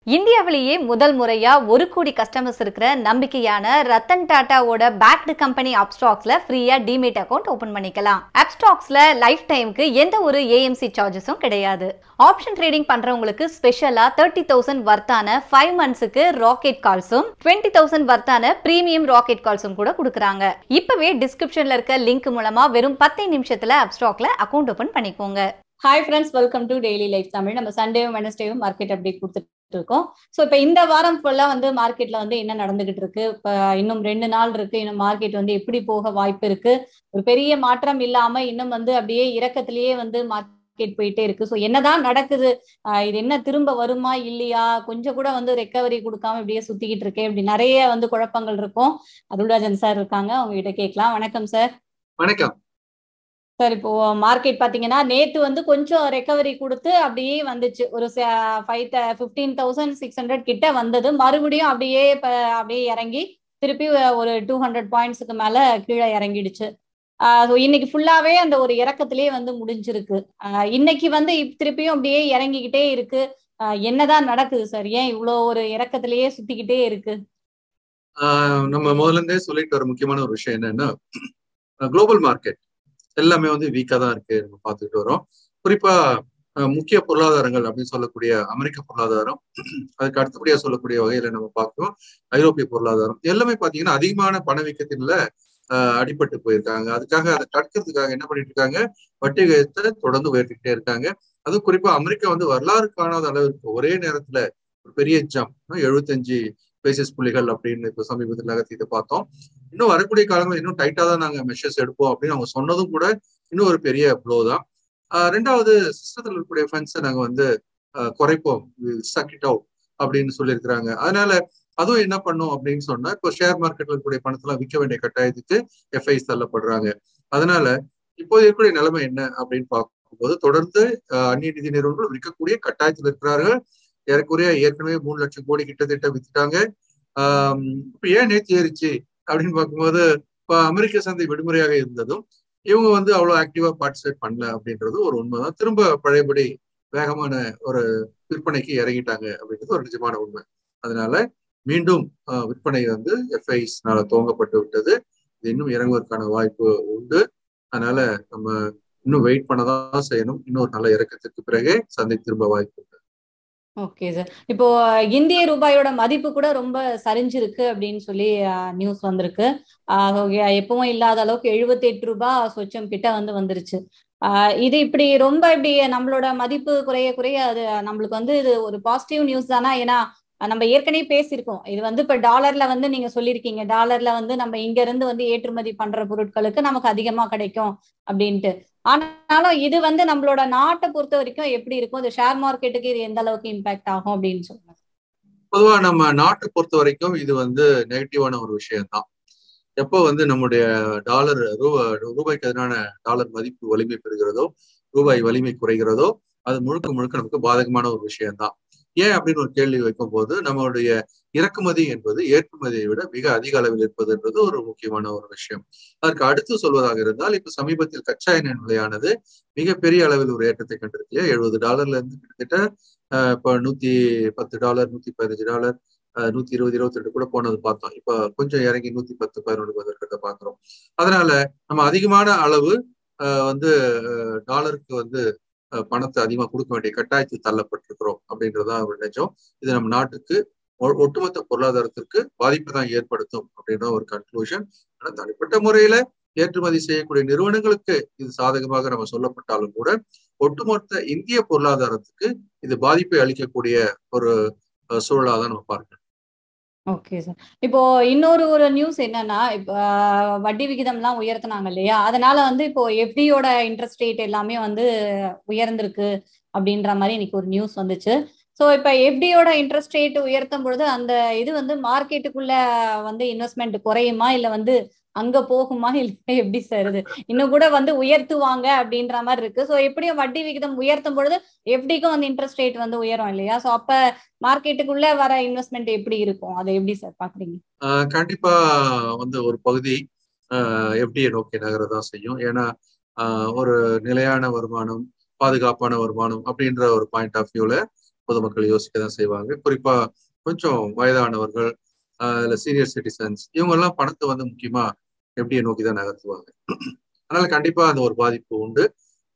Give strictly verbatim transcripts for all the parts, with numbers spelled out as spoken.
இந்தியாவிலேயே முதல் முறையா ஒரு கோடி கஸ்டமர்ஸ் இருக்கிற நம்பிக்கையான ரத்தன் டாட்டாவோட பேக்டு கம்பெனி அப்ஸ்டாக்ஸ்ல ஃப்ரீயா டிமேட் அக்கவுண்ட் ஓபன் பண்ணிக்கலாம். அப்ஸ்டாக்ஸ்ல லைஃப் டைமுக்கு எந்த ஒரு ஏஎம்சி சார்ஜஸும் கிடையாது. ஆப்ஷன் ட்ரேடிங் பண்றவங்களுக்கு ஸ்பெஷலா தேர்ட்டி தௌசண்ட் வர்த்தான ஃபைவ் மந்த்ஸுக்கு ராக்கெட் கால்ஸும் டுவெண்ட்டி தௌசண்ட் வர்த்தான பிரீமியம் ராக்கெட் கால்ஸும் கூட கொடுக்குறாங்க. இப்பவே டிஸ்கிரிப்ஷன்ல இருக்க லிங்க் மூலமா வெறும் பத்து நிமிஷத்துல அப்ஸ்டாக்ல அக்கவுண்ட் ஓபன் பண்ணிக்கோங்க. Hi friends, welcome to daily life Tamil. நம்ம சண்டேவும் வெனஸ்டேவும் மார்க்கெட் அப்டேட் கொடுத்துட்டு இருக்கோம். ஸோ இப்போ இந்த வாரம் ஃபுல்லாக வந்து மார்க்கெட்ல வந்து என்ன நடந்துகிட்டு இருக்கு, இப்போ இன்னும் ரெண்டு நாள் இருக்கு, இன்னும் மார்க்கெட் வந்து எப்படி போக வாய்ப்பு இருக்கு, ஒரு பெரிய மாற்றம் இல்லாம இன்னும் வந்து அப்படியே இறக்கத்திலேயே வந்து மார்க்கெட் போயிட்டே இருக்கு. ஸோ என்னதான் நடக்குது, இது என்ன திரும்ப வருமா இல்லையா, கொஞ்சம் கூட வந்து ரெக்கவரி கொடுக்காம இப்படியே சுத்திக்கிட்டு இருக்கேன், இப்படி நிறைய வந்து குழப்பங்கள் இருக்கும். அருள்ராஜன் சார் இருக்காங்க, அவங்க கிட்ட கேட்கலாம். வணக்கம் சார். வணக்கம் சார். இப்போ மார்க்கெட் பாத்தீங்கன்னா நேத்து வந்து கொஞ்சம் ரெக்கவரி கொடுத்து அப்படியே வந்துச்சு, ஒரு five fifteen thousand six hundred கிட்ட வந்தது. மறுபடியும் அப்படியே அப்படியே இறங்கி திருப்பி ஒரு டூ ஹண்ட்ரட் பாயிண்ட்ஸுக்கு மேல கீழே இறங்கிடுச்சு. ஆஹ் இன்னைக்கு ஃபுல்லாவே அந்த ஒரு இறக்கத்திலேயே வந்து முடிஞ்சிருக்கு. ஆஹ் இன்னைக்கு வந்து திருப்பியும் அப்படியே இறங்கிக்கிட்டே இருக்கு. ஆஹ் என்னதான் நடக்குது சார், ஏன் இவ்வளோ ஒரு இறக்கத்திலேயே சுத்திக்கிட்டே இருக்கு? ஆஹ் நம்ம முதல்ல இருந்தே சொல்லிட்டு வர முக்கியமான ஒரு விஷயம் என்னன்னா, குளோபல் மார்க்கெட் எல்லாமே வந்து வீக்கா தான் இருக்கு நம்ம பார்த்துக்கிட்டு வரோம். குறிப்பா முக்கிய பொருளாதாரங்கள் அப்படின்னு சொல்லக்கூடிய அமெரிக்க பொருளாதாரம், அதுக்கு அடுத்தபடியா சொல்லக்கூடிய வகையில நம்ம பார்க்கிறோம் ஐரோப்பிய பொருளாதாரம், எல்லாமே பாத்தீங்கன்னா அதிகமான பணவீக்கத்தில ஆஹ் அடிபட்டு போயிருக்காங்க. அதுக்காக அதை தடுக்கிறதுக்காக என்ன பண்ணிட்டு இருக்காங்க, வட்டி விகிதத்தை தொடர்ந்து உயர்த்திக்கிட்டே இருக்காங்க. அதுவும் குறிப்பா அமெரிக்கா வந்து வரலாறு காணாத அளவிற்கு ஒரே நேரத்துல ஒரு பெரிய ஜம்ப் எழுபத்தஞ்சு பேசிஸ் புள்ளிகள் அப்படின்னு இப்போ சமீபத்தில் நகர்த்திட்டு பார்த்தோம். இன்னும் வரக்கூடிய காலங்களில் இன்னும் டைட்டா தான் நாங்க மெஷர்ஸ் எடுப்போம் அப்படின்னு அவங்க சொன்னதும் கூட இன்னும் ஒரு பெரிய ப்ளோ தான். ஆஹ் ரெண்டாவது, சிஸ்டத்தில் இருக்கக்கூடிய ஃபண்ட்ஸை நாங்க வந்து குறைப்போம், சக் இட் அவுட் அப்படின்னு சொல்லியிருக்கிறாங்க. அதனால அதுவும் என்ன பண்ணும் அப்படின்னு சொன்னா, இப்போ ஷேர் மார்க்கெட்ல இருக்கக்கூடிய பணத்தெல்லாம் விற்க வேண்டிய கட்டாயத்துக்கு எஃப்ஐஸ் தள்ளப்படுறாங்க. அதனால இப்போ இருக்கக்கூடிய நிலைமை என்ன அப்படின்னு பார்க்கும்போது, தொடர்ந்து அந்நிய நிதி நிறுவனங்கள் விற்கக்கூடிய கட்டாயத்தில் இருக்கிறார்கள். ஏறக்குறைய ஏற்கனவே மூணு லட்சம் கோடி கிட்டத்தட்ட வித்துட்டாங்க. ஆஹ் இப்ப ஏன் நேற்று ஏறிச்சு அப்படின்னு பார்க்கும்போது, இப்போ அமெரிக்க சந்தை விடுமுறையாக இருந்ததும் இவங்க வந்து அவ்வளவு ஆக்டிவா பார்ட்டிசிபேட் பண்ணல அப்படின்றது ஒரு உண்மைதான். திரும்ப பழையபடி வேகமான ஒரு விற்பனைக்கு இறங்கிட்டாங்க அப்படின்றது ஒரு நிஜமான உண்மை. அதனால மீண்டும் விற்பனை வந்து எஃப்ஐஸ்னால துவங்கப்பட்டு விட்டது. இது இன்னும் இறங்குவதற்கான வாய்ப்பு உண்டு. அதனால நம்ம இன்னும் வெயிட் பண்ணதான் செய்யணும். இன்னொரு நல்ல இறக்கத்திற்கு பிறகே சந்தை திரும்ப வாய்ப்பு உண்டு. Okay sir. இப்போ இந்திய ரூபாயோட மதிப்பு கூட ரொம்ப சரிஞ்சிருக்கு அப்படின்னு சொல்லி நியூஸ் வந்திருக்கு. எப்பவும் இல்லாத அளவுக்கு எழுபத்தி எட்டு ரூபாய் சொச்சம் கிட்ட வந்து வந்துருச்சு. ஆஹ் இது இப்படி ரொம்ப இப்படி நம்மளோட மதிப்பு குறைய குறைய அது நம்மளுக்கு வந்து இது ஒரு பாசிட்டிவ் நியூஸ் தானா? ஏன்னா நம்ம ஏற்கனவே பேசியிருக்கோம், இது வந்து இப்ப டாலர்ல வந்து நீங்க சொல்லியிருக்கீங்க, டாலர்ல வந்து நம்ம இங்க இருந்து வந்து ஏற்றுமதி பண்ற பொருட்களுக்கு நமக்கு அதிகமா கிடைக்கும் அப்படின்ட்டு. ஆனாலும் இது வந்து நம்மளோட நாட்டை பொறுத்த வரைக்கும் எப்படி இருக்கும், இந்த ஷேர் மார்க்கெட்டுக்கு இது எந்த அளவுக்கு இம்பாக்ட் ஆகும் அப்படின்னு சொல்லுங்க. பொதுவா நம்ம நாட்டை பொறுத்த வரைக்கும் இது வந்து நெகட்டிவான ஒரு விஷயம்தான். எப்போ வந்து நம்முடைய டாலர் ரூபா ரூபாய்க்கு எதிரான டாலர் மதிப்பு வலிமை பெறுகிறதோ, ரூபாய் வலிமை குறைகிறதோ, அது முழுக்க முழுக்க நமக்கு பாதகமான ஒரு விஷயம்தான். ஏன் அப்படின்னு ஒரு கேள்வி வைக்கும் போது, நம்மளுடைய இறக்குமதி என்பது ஏற்றுமதியை விட மிக அதிக அளவில் இருப்பதுன்றது ஒரு முக்கியமான ஒரு விஷயம். அதற்கு அடுத்து சொல்வதாக இருந்தால், இப்ப சமீபத்தில் கச்சா எண்ணெய் விலையானது மிகப்பெரிய அளவில் ஒரு ஏற்றத்தை கண்டிருக்கு. எழுபது டாலர்ல இருந்து கிட்டத்தட்ட அஹ் இப்ப நூத்தி பத்து டாலர் நூத்தி பதினஞ்சு டாலர் நூத்தி இருபது இருபத்தி ரெண்டு கூட போனது பார்த்தோம். இப்ப கொஞ்சம் இறங்கி நூத்தி பத்து பதினொன்று வந்திருக்கிறத பாக்குறோம். அதனால நம்ம அதிகமான அளவு அஹ் வந்து டாலருக்கு வந்து பணத்தை அதிகமா கொடுக்க வேண்டிய கட்டாயத்தில் தள்ளப்பட்டிருக்கிறோம் அப்படின்றதான் ஒரு நிஜம். இது நம்ம நாட்டுக்கு ஒட்டுமொத்த பொருளாதாரத்திற்கு பாதிப்பு தான் ஏற்படுத்தும் அப்படின்ற ஒரு கன்க்ளூஷன். ஆனா தனிப்பட்ட முறையில ஏற்றுமதி செய்யக்கூடிய நிறுவனங்களுக்கு இது சாதகமாக நம்ம சொல்லப்பட்டாலும் கூட, ஒட்டுமொத்த இந்திய பொருளாதாரத்துக்கு இது பாதிப்பை அளிக்கக்கூடிய ஒரு சூழலாக தான் நம்ம பார்க்கணும். Okay sir. இப்போ இன்னொரு ஒரு நியூஸ் என்னன்னா, இப்போ வட்டி விகிதம் எல்லாம் உயர்த்தினாங்க இல்லையா, அதனால வந்து இப்போ எஃப்டியோட இன்ட்ரெஸ்ட் ரேட் எல்லாமே வந்து உயர்ந்திருக்கு அப்படின்ற மாதிரி இன்னைக்கு ஒரு நியூஸ் வந்துச்சு. ஸோ இப்போ எஃப்டியோட இன்ட்ரெஸ்ட் ரேட் உயர்த்தும் பொழுது அந்த இது வந்து மார்க்கெட்டுக்குள்ள வந்து இன்வெஸ்ட்மெண்ட் குறையுமா, இல்லை வந்து அங்க போகுமா, இல்லை எப்படி சார் இது இன்னும் கூட வந்து உயர்த்துவாங்க அப்படின்ற மாதிரி இருக்கு. ஸோ எப்படியும் வட்டி விகிதம் உயர்த்தும் பொழுது எஃப்டிக்கும் வந்து இன்ட்ரெஸ்ட் ரேட் வந்து உயரும் இல்லையா? ஸோ அப்ப மார்க்கெட்டுக்குள்ள வர இன்வெஸ்ட்மெண்ட் எப்படி இருக்கும், அதை எப்படி சார் பாக்குறீங்க? ஆஹ் கண்டிப்பா வந்து ஒரு பகுதி ஆஹ் எஃப்டியை நோக்கி நகரதான் செய்யும். ஏன்னா ஆஹ் ஒரு நிலையான வருமானம், பாதுகாப்பான வருமானம் அப்படின்ற ஒரு பாயிண்ட் ஆஃப் வியூல பொதுமக்கள் யோசிக்க தான் செய்வாங்க. குறிப்பா கொஞ்சம் வயதானவர்கள், இல்ல சீனியர் சிட்டிசன்ஸ், இவங்க எல்லாம் பணத்தை வந்து முக்கியமா எஃப்டியை நோக்கி தான் நகர்த்துவாங்க. அதனால கண்டிப்பா அந்த ஒரு பாதிப்பு உண்டு.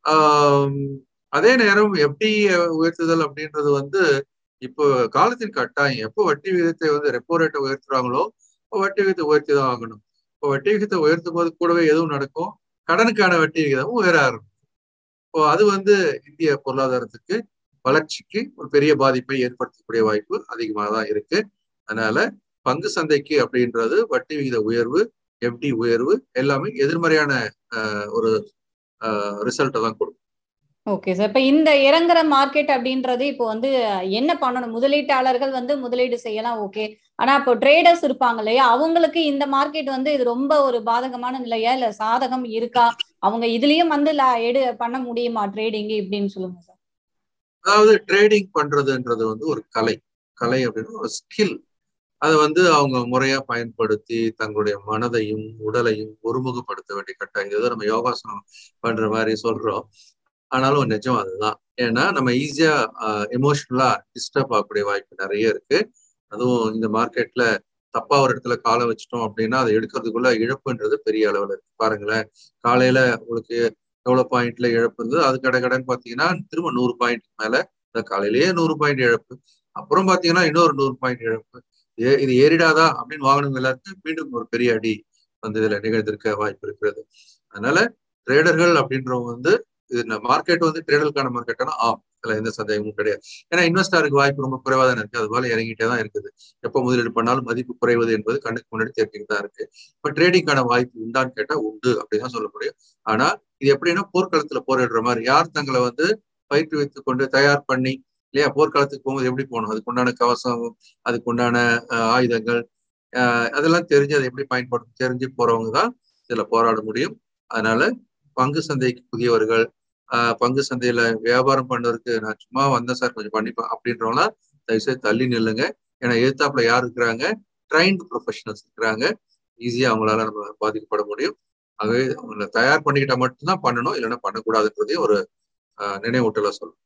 ஆஹ் அதே நேரம் எஃப்டி உயர்த்துதல் அப்படின்றது வந்து இப்போ காலத்தின் கட்டாயம். எப்போ வட்டி விகிதத்தை வந்து ரெப்போ ரேட்டை உயர்த்துறாங்களோ இப்போ வட்டி விகிதத்தை உயர்த்தி தான் ஆகணும். இப்போ வட்டி விகிதத்தை உயர்த்தும் போது கூடவே எதுவும் நடக்கும், கடனுக்கான வட்டி விகிதமும் உயர ஆரம்பிக்கும். இப்போ அது வந்து இந்திய பொருளாதாரத்துக்கு வளர்ச்சிக்கு ஒரு பெரிய பாதிப்பை ஏற்படுத்தக்கூடிய வாய்ப்பு அதிகமாக தான் இருக்கு. அதனால பங்கு சந்தைக்கு அப்படின்றது வட்டி விகித உயர்வு, எஃப்டி உயர்வு எல்லாமே எதிர்மறையான ஒரு ரிசல்ட்டை தான் கொடுக்கும். Okay sir. இப்ப இந்த இறங்குற மார்க்கெட் அப்படின்றது இப்போ வந்து என்ன பண்ணணும்? முதலீட்டாளர்கள் வந்து முதலீடு செய்யலாம், ஓகே. ஆனா இப்போ ட்ரேடர்ஸ் இருப்பாங்க இல்லையா, அவங்களுக்கு இந்த மார்க்கெட் வந்து இது ரொம்ப ஒரு பாதகமான நிலையா இல்ல சாதகம் இருக்கா? அவங்க இதுலயும் வந்து எடு பண்ண முடியுமா ட்ரேடிங் இப்படின்னு சொல்லுங்க சார். அதாவது ட்ரேடிங் பண்றதுன்றது வந்து ஒரு கலை கலை அப்படின்னு ஒரு ஸ்கில். அதை வந்து அவங்க முறையா பயன்படுத்தி தங்களுடைய மனதையும் உடலையும் ஒருமுகப்படுத்த வேண்டிய கட்டாயம். ஏதோ நம்ம யோகாசனம் பண்ற மாதிரி சொல்றோம், ஆனாலும் நிஜம் அதுதான். ஏன்னா நம்ம ஈஸியா எமோஷனலா டிஸ்டர்ப் ஆகக்கூடிய வாய்ப்பு நிறைய இருக்கு. அதுவும் இந்த மார்க்கெட்ல தப்பா ஒரு இடத்துல காலை வச்சிட்டோம் அப்படின்னா அதை எடுக்கிறதுக்குள்ள இழப்புன்றது பெரிய அளவுல இருக்கு. பாருங்களேன், காலையில உங்களுக்கு எவ்வளவு பாயிண்ட்ல இழப்பு இருந்தது, அது கடை கடைன்னு பாத்தீங்கன்னா திரும்ப நூறு பாயிண்ட் மேல காலையிலேயே நூறு பாயிண்ட் இழப்பு, அப்புறம் பாத்தீங்கன்னா இன்னொரு நூறு பாயிண்ட் இழப்பு. ஏ இது ஏறிடாதா அப்படின்னு வாங்கினவங்க எல்லாருக்கும் மீண்டும் ஒரு பெரிய அடி வந்து இதுல நிகழ்ந்திருக்க வாய்ப்பு இருக்கிறது. அதனால ட்ரேடர்கள் அப்படின்றவங்க வந்து இது மார்க்கெட் வந்து ட்ரேடர்களுக்கான மார்க்கெட்டானா ஆம், அதுல எந்த சந்தேகமும் கிடையாது. ஏன்னா இன்வெஸ்டருக்கு வாய்ப்பு ரொம்ப குறைவா தான் இருக்கு, அது போல இறங்கிட்டே தான் இருக்குது. எப்போ முதலீடு பண்ணாலும் மதிப்பு குறைவது என்பது கண்ணுக்கு முன்னாடி தெரிஞ்சுட்டு தான் இருக்கு. இப்ப ட்ரேடிங்கான வாய்ப்பு உண்டான்னு கேட்டா உண்டு அப்படிதான் சொல்ல முடியும். ஆனா இது எப்படின்னா போர்க்களத்துல போரிடுற மாதிரி, யார் தங்களை வந்து பயிற்றுவித்துக் கொண்டு தயார் பண்ணி இல்லையா, போர்க்களத்துக்கு போகும்போது எப்படி போகணும், அதுக்கு உண்டான கவசம், அதுக்கு உண்டான ஆயுதங்கள் அஹ் அதெல்லாம் தெரிஞ்சு அதை எப்படி பயன்படுத்த தெரிஞ்சு போறவங்க தான் இதுல போராட முடியும். அதனால பங்கு சந்தைக்கு புதியவர்கள், ஆஹ் பங்கு சந்தையில வியாபாரம் பண்றதுக்கு நான் சும்மா வந்தேன் சார் கொஞ்சம் பண்ணிப்பேன் அப்படின்றவங்களாம் தயவுசெய்து தள்ளி நில்லுங்க. ஏன்னா எதிர்த்தாப்புல யார் இருக்கிறாங்க, ட்ரைன்டு ப்ரொஃபஷனல்ஸ் இருக்கிறாங்க, ஈஸியா அவங்களால நம்ம பாதிக்கப்பட முடியும். ஆகவே அவங்களை தயார் பண்ணிக்கிட்டா மட்டும்தான் பண்ணணும், இல்லைன்னா பண்ணக்கூடாதுன்றதே ஒரு ஆஹ் நினைவூட்டலா சொல்லும்.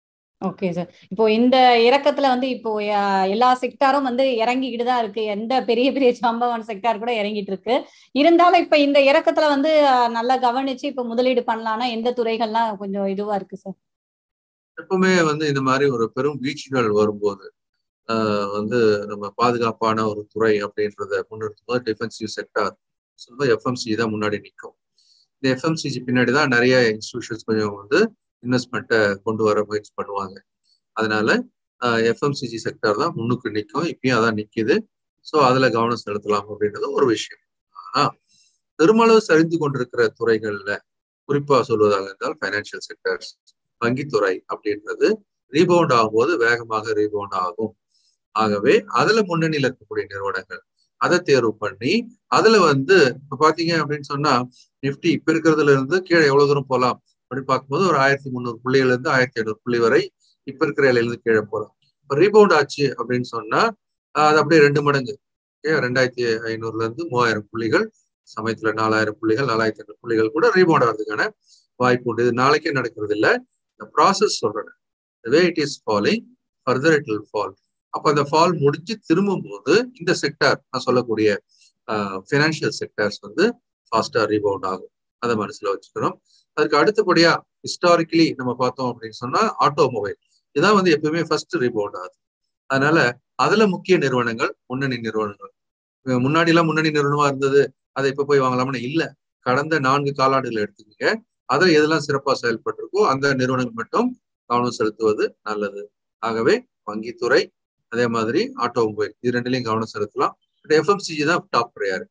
Okay sir. இப்போ இந்த இறக்கத்துல வந்து இப்போ எல்லா செக்டாரும் வந்து இறங்கிக்கிட்டு தான் இருக்கு. எந்த பெரிய பெரிய சம்பவம் செக்டார் கூட இறங்கிட்டு இருக்கு. இருந்தாலும் இப்ப இந்த இறக்கத்துல வந்து நல்லா கவனிச்சு இப்ப முதலீடு பண்ணலாம்னா எந்த துறைகள்லாம் கொஞ்சம் இதுவா இருக்கு சார்? எப்பவுமே வந்து இந்த மாதிரி ஒரு பெரும் வீழ்ச்சிகள் வரும்போது ஆஹ் வந்து நம்ம பாதுகாப்பான ஒரு துறை அப்படின்றத முன்னிறுத்தும் போது டிஃபென்சிவ் செக்டார் சொல்லும்போது எஃப்எம்சிஜி தான் முன்னாடி நிற்கும். இந்த எஃப்எம்சிஜி பின்னாடி தான் நிறைய இன்ஸ்டிடியூஷன்ஸ் கொஞ்சம் வந்து இன்வெஸ்ட்மெண்ட்டை கொண்டு வர முயற்சி பண்ணுவாங்க. அதனால எஃப்எம்சிஜி செக்டார் தான் முன்னுக்கு நிற்கும், இப்பயும் அதான் நிற்கிது. ஸோ அதுல கவனம் செலுத்தலாம் அப்படின்றது ஒரு விஷயம். ஆனா பெருமளவு சரிந்து கொண்டிருக்கிற துறைகள்ல குறிப்பா சொல்வதாக இருந்தால் ஃபைனான்சியல் செக்டர்ஸ், வங்கித்துறை அப்படின்றது ரீபவுண்ட் ஆகும்போது வேகமாக ரீபவுண்ட் ஆகும். ஆகவே அதுல முன்னணியில இருக்கக்கூடிய நிறுவனங்கள் அதை தேர்வு பண்ணி அதுல வந்து இப்ப பாத்தீங்க அப்படின்னு சொன்னா நிப்டி இப்ப இருக்கிறதுல இருந்து கீழே எவ்வளவு தூரம் போகலாம் அப்படின்னு பார்க்கும்போது ஒரு ஆயிரத்தி முந்நூறு புள்ளிகள் இருந்து ஆயிரத்தி ஐநூறு புள்ளி வரை இப்ப இருக்கிற இலையில இருந்து கீழே போகலாம். இப்ப ரீபவுண்ட் ஆச்சு அப்படின்னு சொன்னா அது அப்படியே ரெண்டு மடங்கு, ரெண்டாயிரத்தி ஐநூறுல இருந்து மூவாயிரம் புள்ளிகள், சமயத்துல நாலாயிரம் புள்ளிகள், நாலாயிரத்தி ஐநூறு புள்ளிகள் கூட ரீபவுண்ட் ஆகிறதுக்கான வாய்ப்பு உண்டு. இது நாளைக்கே நடக்கிறது இல்லை, இந்த ப்ராசஸ் சொல்றேன். The way it is falling, further it will fall. அப்ப அந்த ஃபால் முடிஞ்சு திரும்பும் போது இந்த செக்டார் நான் சொல்லக்கூடிய ஃபினான்ஷியல் செக்டர்ஸ் வந்து ஃபாஸ்டா ரீபவுண்ட் ஆகும். அதை மனசுல வச்சுக்கிறோம். அதுக்கு அடுத்தபடியா ஹிஸ்டாரிக்கலி நம்ம பார்த்தோம் அப்படின்னு சொன்னா ஆட்டோமொபைல் இதான் வந்து எப்பவுமே ஃபர்ஸ்ட் ரீபவுண்ட் ஆகுது. அதனால அதுல முக்கிய நிறுவனங்கள் முன்னணி நிறுவனங்கள். முன்னாடி எல்லாம் முன்னணி நிறுவனமா இருந்தது, அதை இப்ப போய் வாங்கலாம்னு இல்லை. கடந்த நான்கு காலாண்டுகள் எடுத்துக்கீங்க, அதுல எதெல்லாம் சிறப்பா செயல்பட்டிருக்கோ அந்த நிறுவனங்கள் மட்டும் கவனம் செலுத்துவது நல்லது. ஆகவே வங்கித்துறை அதே மாதிரி ஆட்டோமொபைல் இது ரெண்டுலையும் கவனம் செலுத்தலாம். எஃப்எம்சிஜி தான் டாப் ப்ரையாரிட்டி.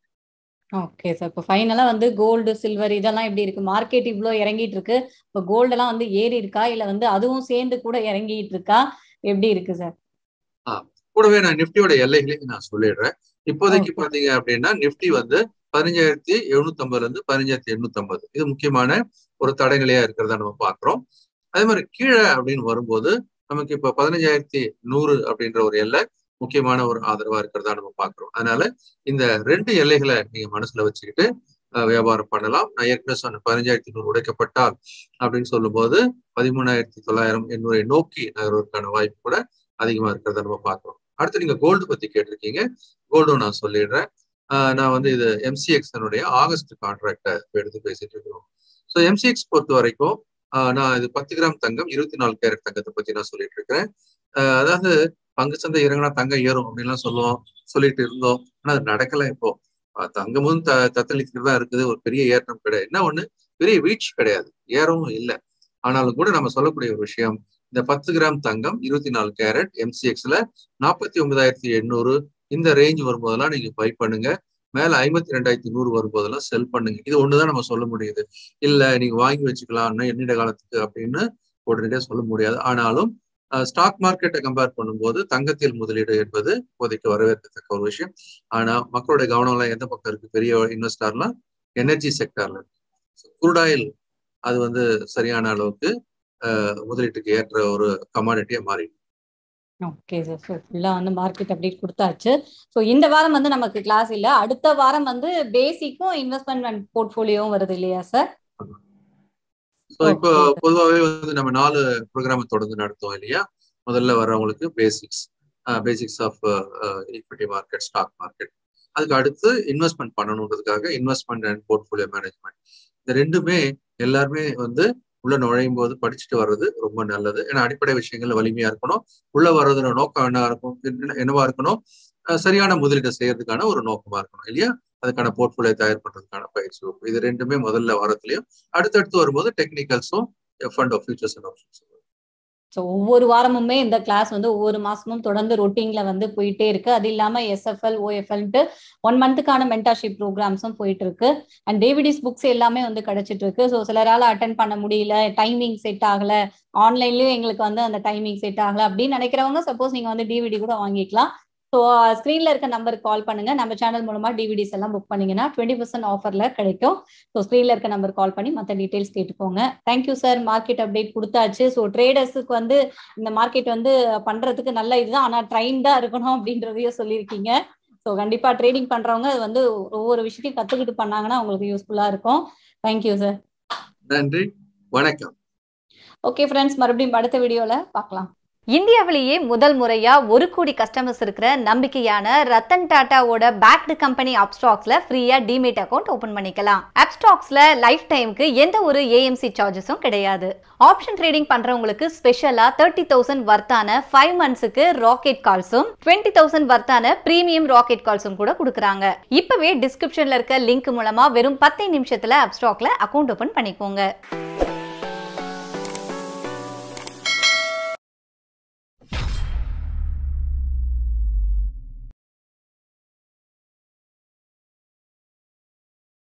Okay sir. இப்போ ஃபைனலா வந்து கோல்டு சில்வர் இதெல்லாம் எப்படி இருக்கு? மார்க்கெட் இவ்வளோ இறங்கிட்டு இருக்கு, இப்போ கோல்டு எல்லாம் வந்து ஏறி இருக்கா இல்ல வந்து அதுவும் சேர்ந்து கூட இறங்கிட்டு இருக்கா, எப்படி இருக்கு சார்? ஆஹ் கூடவே நான் நிப்டியோட எல்லைகளையும் நான் சொல்லிடுறேன். இப்போதைக்கு பாத்தீங்க அப்படின்னா நிப்டி வந்து பதினஞ்சாயிரத்தி எழுநூத்தி ஐம்பதுல இருந்து பதினஞ்சாயிரத்தி எண்ணூத்தி ஐம்பது இது முக்கியமான ஒரு தடைநிலையா இருக்கிறதா நம்ம பாக்குறோம். அதே மாதிரி கீழே அப்படின்னு வரும்போது நமக்கு இப்ப பதினஞ்சாயிரத்தி நூறு அப்படின்ற ஒரு எல்லை முக்கியமான ஒரு ஆதரவா இருக்கிறதா நம்ம பாக்குறோம். அதனால இந்த ரெண்டு எல்லைகளை நீங்க மனசுல வச்சுக்கிட்டு வியாபாரம் பண்ணலாம். நான் ஏற்கனவே சொன்ன பதினஞ்சாயிரத்தி நூறு உடைக்கப்பட்டால் அப்படின்னு சொல்லும் போது பதிமூணாயிரத்தி தொள்ளாயிரம் எண்ணூறை நோக்கி நகர்வதற்கான வாய்ப்பு கூட அதிகமா இருக்கிறத நம்ம பார்க்கிறோம். அடுத்து நீங்க கோல்டு பத்தி கேட்டிருக்கீங்க. கோல்டும் நான் சொல்லிடுறேன். ஆஹ் நான் வந்து இது எம்சிஎக்ஸ் ஆகஸ்ட் கான்ட்ராக்டை எடுத்து பேசிட்டு இருக்கிறோம். ஸோ எம்சிஎக்ஸ் பொறுத்த வரைக்கும் ஆஹ் நான் இது பத்து கிராம் தங்கம் இருபத்தி நாலு கேரட் தங்கத்தை பத்தி நான் சொல்லிட்டு இருக்கிறேன். ஆஹ் அதாவது பங்கு சந்தை இறங்கினா தங்கம் ஏறும் அப்படின்லாம் சொல்லுவோம் சொல்லிட்டு இருந்தோம். ஆனா அது நடக்கல. இப்போ தங்கமும் த தத்தளித்துட்டு தான் இருக்குது. ஒரு பெரிய ஏற்றம் கிடையாது. என்ன ஒண்ணு பெரிய வீழ்ச்சி கிடையாது, ஏறவும் இல்லை. ஆனாலும் கூட நம்ம சொல்லக்கூடிய ஒரு விஷயம், இந்த பத்து கிராம் தங்கம் இருபத்தி நாலு கேரட் எம்சிஎக்ஸ்ல நாற்பத்தி ஒன்பதாயிரத்தி எண்ணூறு இந்த ரேஞ்ச் வரும்போதெல்லாம் நீங்க பை பண்ணுங்க. மேல ஐம்பத்தி ரெண்டாயிரத்தி நூறு வரும்போதெல்லாம் செல் பண்ணுங்க. இது ஒண்ணுதான் நம்ம சொல்ல முடியுது. இல்ல நீங்க வாங்கி வச்சுக்கலாம் எண்ணிட காலத்துக்கு அப்படின்னு உடனடியாக சொல்ல முடியாது. ஆனாலும் ஸ்டாக் மார்க்கெட்டை கம்பேர் பண்ணும்போது தங்கத்தில் முதலீடு என்பது இப்போதைக்கு வரவேற்கத்தக்க ஒரு விஷயம். ஆனா மக்களுடைய கவனம் எல்லாம் எந்த பக்கம் இருக்கு? பெரிய இன்வெஸ்டர்லாம் எனர்ஜி செக்டர்ல இருக்கு. குரூடாயில் அது வந்து சரியான அளவுக்கு அஹ் முதலீட்டுக்கு ஏற்ற ஒரு கமாடிட்டியா மாறிடும். Okay sir. ஸோ ஃபுல்லாக வந்து மார்க்கெட் அப்டேட் கொடுத்தாச்சு. ஸோ இந்த வாரம் வந்து நமக்கு கிளாஸ் இல்லை. அடுத்த வாரம் வந்து பேசிக்கும் இன்வெஸ்ட்மெண்ட் அண்ட் போர்ட்ஃபோலியோவும் வருது இல்லையா சார்? ஸோ இப்போ பொதுவாகவே வந்து நம்ம நாலு ப்ரோக்ராம் தொடர்ந்து நடத்துவோம் இல்லையா? முதல்ல வர்றவங்களுக்கு basics basics of equity market, stock market. அதுக்கு அடுத்து இன்வெஸ்ட்மெண்ட் பண்ணணுன்றதுக்காக இன்வெஸ்ட்மெண்ட் அண்ட் போர்ட்ஃபோலியோ மேனேஜ்மெண்ட். இந்த ரெண்டுமே எல்லாருமே வந்து உள்ள நுழையும் போது படிச்சுட்டு வர்றது ரொம்ப நல்லது. ஏன்னா அடிப்படை விஷயங்கள்ல வலிமையா இருக்கணும். உள்ள வர்றதுல நோக்கம் என்ன இருக்கும் என்னவா இருக்கணும்? சரியான முதலீட்டை செய்யறதுக்கான ஒரு நோக்கமா இருக்கணும் இல்லையா? அதுக்கான போர்ட்ஃபோலியோ தயார் பண்றதுக்கான பயிற்சி வகுப்பு. இது ரெண்டுமே முதல்ல வாரத்திலையும், அடுத்தடுத்து வரும்போது டெக்னிக்கல்ஸும் fund of futures and options. So ஒவ்வொரு வாரமுமே இந்த கிளாஸ் வந்து ஒவ்வொரு மாசமும் தொடர்ந்து ரொட்டீன்ல வந்து போயிட்டே இருக்கு. அது இல்லாம எஸ்எஃப்எல் ஓஎஃப்எல்ட்டு ஒன் மந்த்துக்கான மென்டர்ஷிப் ப்ரோக்ராம்ஸும் போயிட்டு இருக்கு. அண்ட் டேவிடிஸ் புக்ஸ் எல்லாமே வந்து கிடைச்சிட்டு இருக்கு. ஸோ சிலரால அட்டன் பண்ண முடியல, டைமிங் செட் ஆகல, ஆன்லைன்லயும் எங்களுக்கு வந்து அந்த டைமிங் செட் ஆகல அப்படின்னு நினைக்கிறவங்க சப்போஸ் நீங்க வந்து டிவிடி கூட வாங்கிக்கலாம். ஸோ ஸ்க்ரீன்ல இருக்க நம்பருக்கு கால் பண்ணுங்க. நம்ம சேனல் மூலமா டிவிடிஸ் எல்லாம் புக் பண்ணீங்கன்னா டுவெண்ட்டி பர்சன்ட் ஆஃபர்ல கிடைக்கும். ஸோ ஸ்க்ரீன்ல இருக்க நம்பர் கால் பண்ணி மற்ற டீடைல்ஸ் கேட்டுக்கோங்க. Thank you sir. மார்க்கெட் அப்டேட் கொடுத்தாச்சு. ஸோ ட்ரேடர்ஸுக்கு வந்து இந்த மார்க்கெட் வந்து பண்றதுக்கு நல்ல இதுதான், ஆனால் ட்ரைன்டா இருக்கணும் அப்படின்றதையும் சொல்லியிருக்கீங்க. ஸோ கண்டிப்பா ட்ரேடிங் பண்றவங்க அது வந்து ஒவ்வொரு விஷயத்தையும் கத்துக்கிட்டு பண்ணாங்கன்னா உங்களுக்கு யூஸ்ஃபுல்லா இருக்கும். Thank you sir. நன்றி, வணக்கம். ஓகே ஃப்ரெண்ட்ஸ், மறுபடியும் அடுத்த வீடியோல பார்க்கலாம். இந்தியாவிலேயே முதல் முறையா ஒரு கோடி கஸ்டமர்ஸ் இருக்கிற நம்பிக்கையான ரத்தன் டாட்டாவோட பேக்டு கம்பெனி அப்ஸ்டாக்ஸ்ல ஃப்ரீயா டிமேட் அக்கௌண்ட் ஓபன் பண்ணிக்கலாம். அப்ஸ்டாக்ஸ்ல லைஃப் டைமுக்கு எந்த ஒரு ஏஎம்சி சார்ஜஸும் கிடையாது. ஆப்ஷன் ட்ரேடிங் பண்றவங்களுக்கு ஸ்பெஷலா தேர்ட்டி தௌசண்ட் வர்த்தான ஃபைவ் மந்த்ஸுக்கு ராக்கெட் கால்ஸும் டுவெண்ட்டி தௌசண்ட் வர்த்தான பிரீமியம் ராக்கெட் கால்ஸும் கூட கொடுக்குறாங்க. இப்பவே டிஸ்கிரிப்ஷன்ல இருக்க லிங்க் மூலமா வெறும் பத்து நிமிஷத்துல அப்ஸ்டாக்ல அக்கௌண்ட் ஓபன் பண்ணிக்கோங்க.